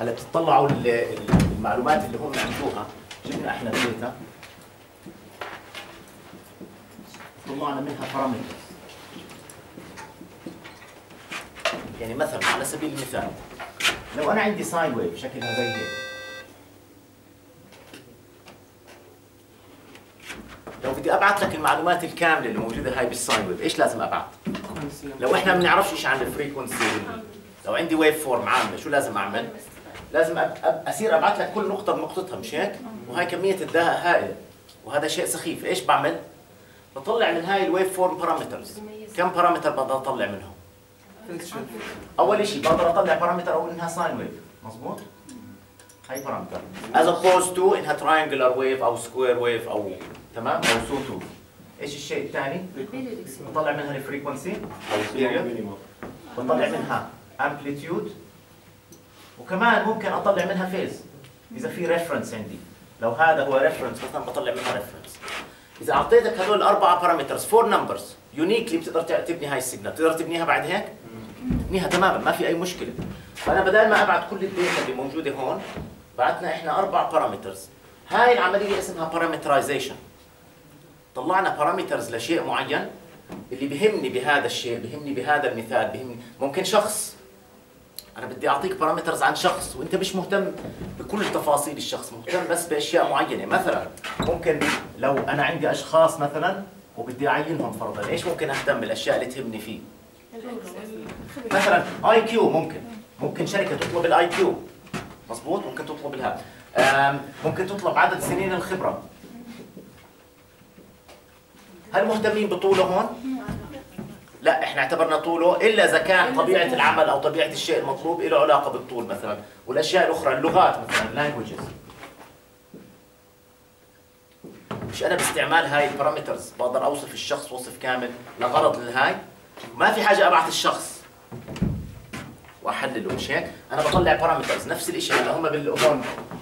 هلا بتطلعوا المعلومات اللي هم عملوها، جبنا احنا داتا طلعنا منها بارامترز. يعني مثلا على سبيل المثال لو انا عندي ساين ويف شكلها زي هيك، لو بدي ابعث لك المعلومات الكامله اللي موجوده هاي بالساين ويف، ايش لازم ابعث؟ لو احنا ما بنعرفش شيء عن الفريكونسي، لو عندي ويف فورم عامه شو لازم اعمل؟ لازم اصير ابعث لك كل نقطه بنقطتها، مش هيك؟ وهي كميه الدهاء هائله، وهذا شيء سخيف. ايش بعمل؟ بطلع من هاي الويف فورم بارامترز. كم بارامتر بقدر اطلع منهم؟ اول شيء بقدر اطلع بارامتر اقول انها ساين ويف، مضبوط؟ هاي بارامتر as opposed to انها triangular wave او square wave او تمام او sawtooth. ايش الشيء الثاني؟ بطلع منها الفريكونسي او البيريود، بطلع منها amplitude، وكمان ممكن اطلع منها فيز اذا في ريفرنس عندي. لو هذا هو ريفرنس مثلا بطلع منها ريفرنس. اذا اعطيتك هذول الاربعه بارامترز فور نمبرز يونيكلي بتقدر تبني هاي السيجنال، بتقدر تبنيها بعد هيك؟ تبنيها تماما ما في اي مشكله. فانا بدل ما ابعت كل الداتا اللي موجوده هون، بعتنا احنا اربع بارامترز. هاي العمليه اسمها parametrization. طلعنا بارامترز لشيء معين، اللي بهمني بهذا الشيء، بهمني بهذا المثال، بهمني ممكن شخص، انا بدي اعطيك بارامترز عن شخص وانت مش مهتم بكل تفاصيل الشخص، مهتم بس باشياء معينه. مثلا ممكن لو انا عندي اشخاص مثلا وبدي اعينهم فرضا، ايش ممكن اهتم بالاشياء اللي تهمني فيه؟ مثلا اي كيو، ممكن شركه تطلب الاي كيو، مضبوط؟ ممكن تطلب الهذا، ممكن تطلب عدد سنين الخبره. هل مهتمين بطوله هون؟ لا، احنا اعتبرنا طوله الا اذا كان طبيعه العمل او طبيعه الشيء المطلوب له علاقه بالطول مثلا، والاشياء الاخرى اللغات مثلا لانجويجز. مش انا باستعمال هاي البارامترز بقدر اوصف الشخص وصف كامل لغرض الهاي؟ ما في حاجه ابعث الشخص واحلله، مش هيك؟ انا بطلع بارامترز نفس الشيء. هلا هم هون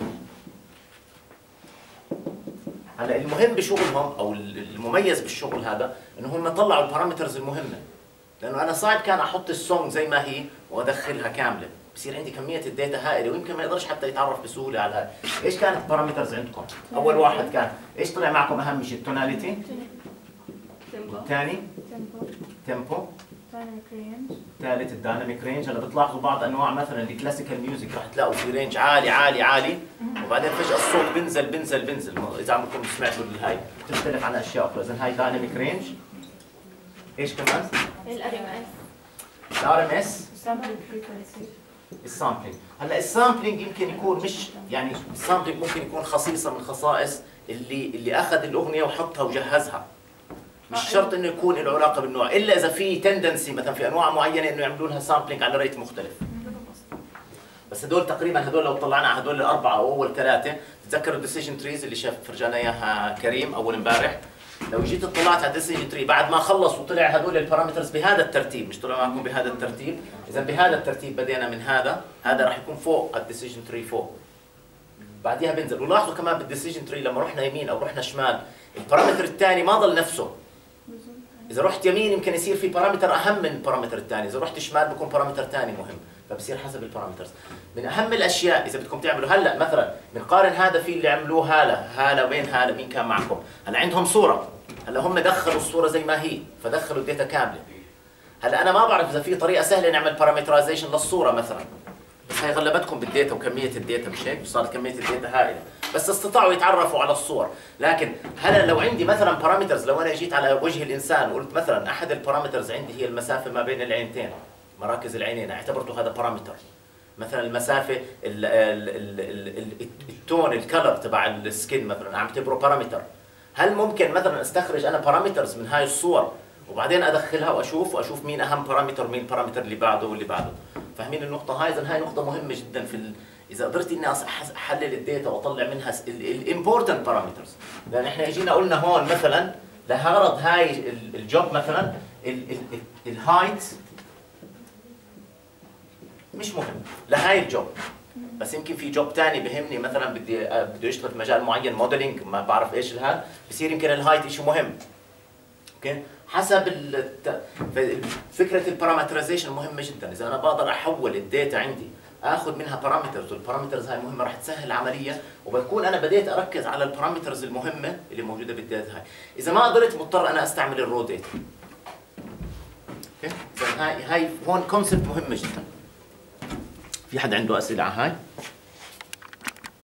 هلا المهم بشغلهم او المميز بالشغل هذا انه هم طلعوا البارامترز المهمه، لانه انا صعب كان احط السونج زي ما هي وادخلها كامله، بصير عندي كميه الداتا هائله ويمكن ما يقدرش حتى يتعرف بسهوله على هاي. ايش كانت البارامترز عندكم؟ اول واحد كان ايش طلع معكم اهم شيء؟ التوناليتي، الثاني تيمبو، ثالث الدايناميك رينج. هلا بتلاحظوا بعض انواع مثلا الكلاسيكال ميوزك راح تلاقوا في رينج عالي عالي عالي، وبعدين فجاه الصوت بنزل بنزل بنزل. اذا عمركم سمعتوا هاي بتختلف عن اشياء اخرى. اذا هاي دايناميك رينج. ايش كمان؟ الار ام اس، السامبلينج. هلا السامبلينج يمكن يكون مش يعني السامبلينج ممكن يكون خصيصه من خصائص اللي اخذ الاغنيه وحطها وجهزها. مش شرط انه يكون له علاقه بالنوع، الا اذا في تندنسي مثلا في انواع معينه انه يعملوا لها سامبلينج على ريت مختلف. بس هدول تقريبا هدول لو طلعنا على هدول الاربعه او اول ثلاثه، تتذكروا الديسيجن تريز اللي فرجانا اياها كريم اول امبارح؟ لو جيت اطلعت على الديسيجن تري بعد ما خلص وطلع هدول البارامترز بهذا الترتيب، مش طلع معكم بهذا الترتيب، اذا بهذا الترتيب بدينا من هذا راح يكون فوق الديسيجن تري فوق. بعديها بنزل. ولاحظوا كمان بالديسيجن تري لما رحنا يمين او رحنا شمال، البارامتر الثاني ما ضل نفسه. إذا رحت يمين يمكن يصير في بارامتر أهم من البارامتر الثاني، إذا رحت شمال بكون بارامتر ثاني مهم، فبصير حسب البارامترز. من أهم الأشياء إذا بدكم تعملوا هلا مثلا بنقارن هذا في اللي عملوه هالة وين هالة مين كان معكم؟ هلا عندهم صورة، هلا هم دخلوا الصورة زي ما هي، فدخلوا الداتا كاملة. هلا أنا ما بعرف إذا في طريقة سهلة نعمل بارامترايزيشن للصورة مثلا، بس هي غلبتكم بالداتا وكمية الداتا، مش هيك؟ صارت كمية الداتا هائلة، بس استطاعوا يتعرفوا على الصور. لكن هلا لو عندي مثلا بارامترز، لو انا جيت على وجه الانسان وقلت مثلا احد البارامترز عندي هي المسافه ما بين العينتين، مراكز العينين، اعتبرته هذا بارامتر. مثلا المسافه التون الكلر تبع السكين مثلا اعتبره بارامتر. هل ممكن مثلا استخرج انا بارامترز من هاي الصور وبعدين ادخلها واشوف مين اهم بارامتر مين البارامتر اللي بعده واللي بعده؟ فاهمين النقطه هاي؟ اذا هاي نقطه مهمه جدا اذا قدرت اني احلل الداتا واطلع منها الامبورتنت بارامترز. لان احنا اجينا قلنا هون مثلا لغرض هاي الجوب مثلا الهايت مش مهم لهاي الجوب، بس يمكن في جوب ثاني بهمني مثلا بده يشتغل في مجال معين موديلينج ما بعرف ايش هذا، بصير يمكن الهايت شيء مهم. اوكي؟ حسب فكره البارامترايزيشن مهمه جدا. اذا انا بقدر احول الداتا عندي اخذ منها بارامترز، والبارامترز هاي مهمه راح تسهل العمليه، وبكون انا بديت اركز على البارامترز المهمه اللي موجوده بالداتا هاي. اذا ما قدرت مضطر انا استعمل الرو داتا. اوكي؟ هاي هون كونسبت مهمه جدا. في حد عنده اسئله على هاي؟